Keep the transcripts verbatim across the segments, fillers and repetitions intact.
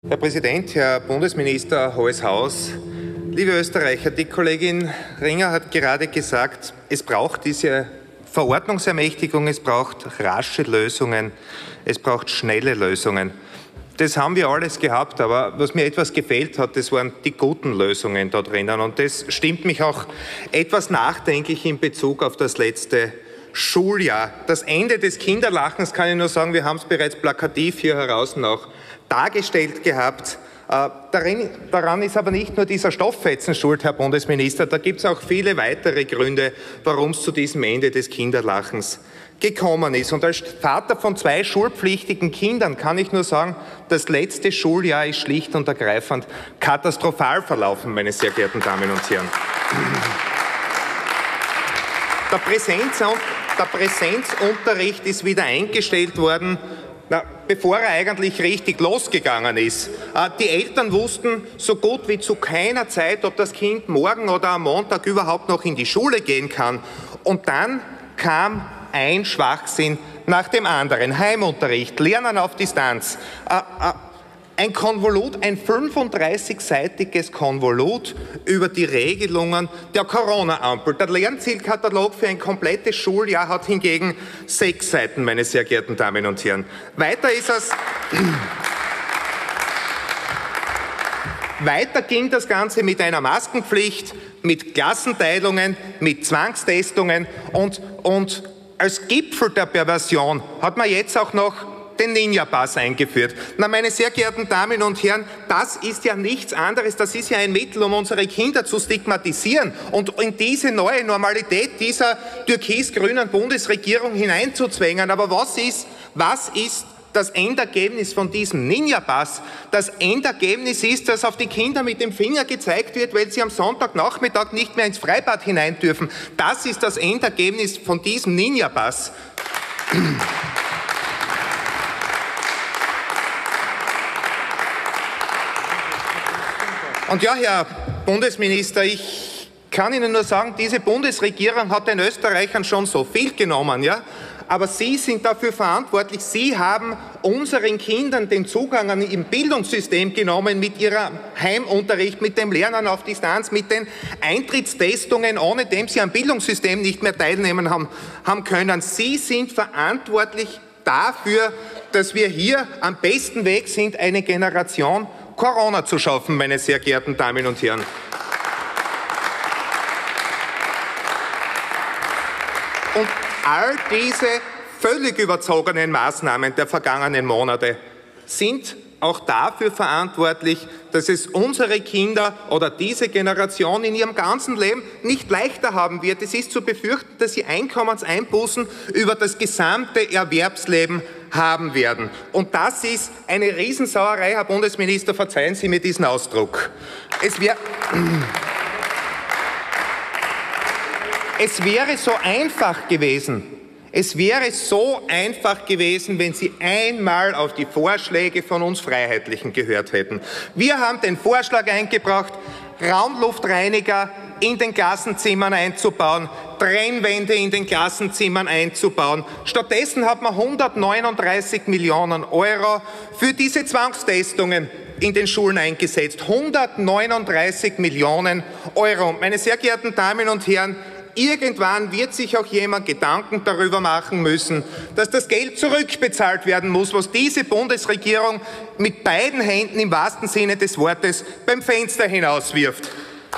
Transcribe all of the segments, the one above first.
Herr Präsident, Herr Bundesminister, Hohes Haus, liebe Österreicher, die Kollegin Ringer hat gerade gesagt, es braucht diese Verordnungsermächtigung, es braucht rasche Lösungen, es braucht schnelle Lösungen. Das haben wir alles gehabt, aber was mir etwas gefehlt hat, das waren die guten Lösungen da drinnen. Und das stimmt mich auch etwas nachdenklich in Bezug auf das letzte Schuljahr. Das Ende des Kinderlachens, kann ich nur sagen, wir haben es bereits plakativ hier heraus auch dargestellt gehabt. Äh, darin, daran ist aber nicht nur dieser Stofffetzen schuld, Herr Bundesminister, da gibt es auch viele weitere Gründe, warum es zu diesem Ende des Kinderlachens gekommen ist. Und als Vater von zwei schulpflichtigen Kindern kann ich nur sagen, das letzte Schuljahr ist schlicht und ergreifend katastrophal verlaufen, meine sehr geehrten Damen und Herren. Der, Präsenz, der Präsenzunterricht ist wieder eingestellt worden, na, bevor er eigentlich richtig losgegangen ist. Die Eltern wussten so gut wie zu keiner Zeit, ob das Kind morgen oder am Montag überhaupt noch in die Schule gehen kann. Und dann kam ein Schwachsinn nach dem anderen. Heimunterricht, Lernen auf Distanz, ein Konvolut, ein fünfunddreißigseitiges Konvolut über die Regelungen der Corona-Ampel. Der Lernzielkatalog für ein komplettes Schuljahr hat hingegen sechs Seiten, meine sehr geehrten Damen und Herren. Weiter ist es. Weiter ging das Ganze mit einer Maskenpflicht, mit Klassenteilungen, mit Zwangstestungen und, und als Gipfel der Perversion hat man jetzt auch noch den Ninja-Pass eingeführt. Na, meine sehr geehrten Damen und Herren, das ist ja nichts anderes, das ist ja ein Mittel, um unsere Kinder zu stigmatisieren und in diese neue Normalität dieser türkis-grünen Bundesregierung hineinzuzwängen. Aber was ist, was ist das Endergebnis von diesem Ninja-Pass? Das Endergebnis ist, dass auf die Kinder mit dem Finger gezeigt wird, weil sie am Sonntagnachmittag nicht mehr ins Freibad hinein dürfen. Das ist das Endergebnis von diesem Ninja-Pass. Und ja, Herr Bundesminister, ich kann Ihnen nur sagen, diese Bundesregierung hat den Österreichern schon so viel genommen, ja? Aber Sie sind dafür verantwortlich. Sie haben unseren Kindern den Zugang im Bildungssystem genommen mit Ihrem Heimunterricht, mit dem Lernen auf Distanz, mit den Eintrittstestungen, ohne dem Sie am Bildungssystem nicht mehr teilnehmen haben, haben können. Sie sind verantwortlich dafür, dass wir hier am besten Weg sind, eine Generation Corona zu schaffen, meine sehr geehrten Damen und Herren. Und all diese völlig überzogenen Maßnahmen der vergangenen Monate sind auch dafür verantwortlich, dass es unsere Kinder oder diese Generation in ihrem ganzen Leben nicht leichter haben wird. Es ist zu befürchten, dass sie Einkommenseinbußen über das gesamte Erwerbsleben haben werden. Und das ist eine Riesensauerei, Herr Bundesminister, verzeihen Sie mir diesen Ausdruck. Es wäre... Es wäre so einfach gewesen, es wäre so einfach gewesen, wenn Sie einmal auf die Vorschläge von uns Freiheitlichen gehört hätten. Wir haben den Vorschlag eingebracht, Raumluftreiniger in den Klassenzimmern einzubauen, Trennwände in den Klassenzimmern einzubauen. Stattdessen hat man hundertneununddreißig Millionen Euro für diese Zwangstestungen in den Schulen eingesetzt. hundertneununddreißig Millionen Euro. Meine sehr geehrten Damen und Herren, irgendwann wird sich auch jemand Gedanken darüber machen müssen, dass das Geld zurückbezahlt werden muss, was diese Bundesregierung mit beiden Händen im wahrsten Sinne des Wortes beim Fenster hinauswirft.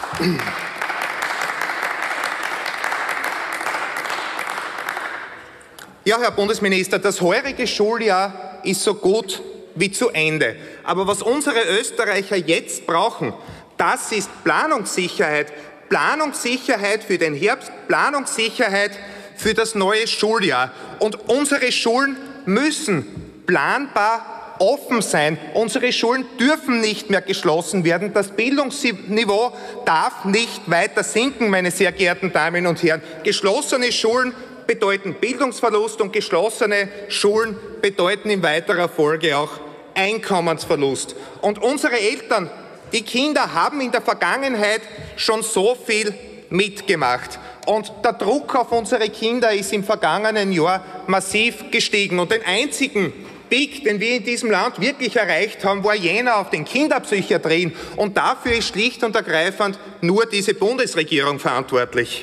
Ja, Herr Bundesminister, das heurige Schuljahr ist so gut wie zu Ende. Aber was unsere Österreicher jetzt brauchen, das ist Planungssicherheit. Planungssicherheit für den Herbst, Planungssicherheit für das neue Schuljahr. Und unsere Schulen müssen planbar offen sein. Unsere Schulen dürfen nicht mehr geschlossen werden. Das Bildungsniveau darf nicht weiter sinken, meine sehr geehrten Damen und Herren. Geschlossene Schulen bedeuten Bildungsverlust und geschlossene Schulen bedeuten in weiterer Folge auch Einkommensverlust. Und unsere Eltern, die Kinder haben in der Vergangenheit schon so viel mitgemacht. Und der Druck auf unsere Kinder ist im vergangenen Jahr massiv gestiegen. Und den einzigen Peak, den wir in diesem Land wirklich erreicht haben, war jener auf den Kinderpsychiatrien. Und dafür ist schlicht und ergreifend nur diese Bundesregierung verantwortlich.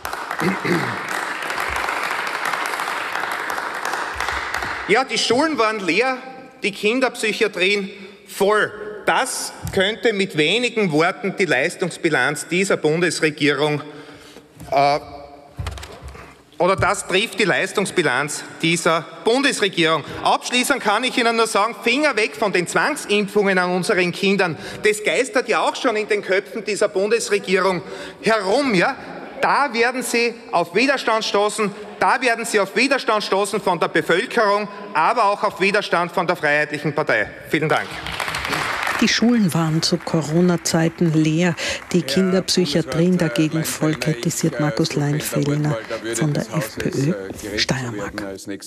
Ja, die Schulen waren leer, die Kinderpsychiatrien voll. Das könnte mit wenigen Worten die Leistungsbilanz dieser Bundesregierung äh, oder das trifft die Leistungsbilanz dieser Bundesregierung. Abschließend kann ich Ihnen nur sagen, Finger weg von den Zwangsimpfungen an unseren Kindern. Das geistert ja auch schon in den Köpfen dieser Bundesregierung herum. Ja? Da werden Sie auf Widerstand stoßen, da werden Sie auf Widerstand stoßen von der Bevölkerung, aber auch auf Widerstand von der Freiheitlichen Partei. Vielen Dank. Die Schulen waren zu Corona-Zeiten leer, die Kinderpsychiatrien dagegen voll, kritisiert Markus Leinfeldner von der FPÖ Steiermark.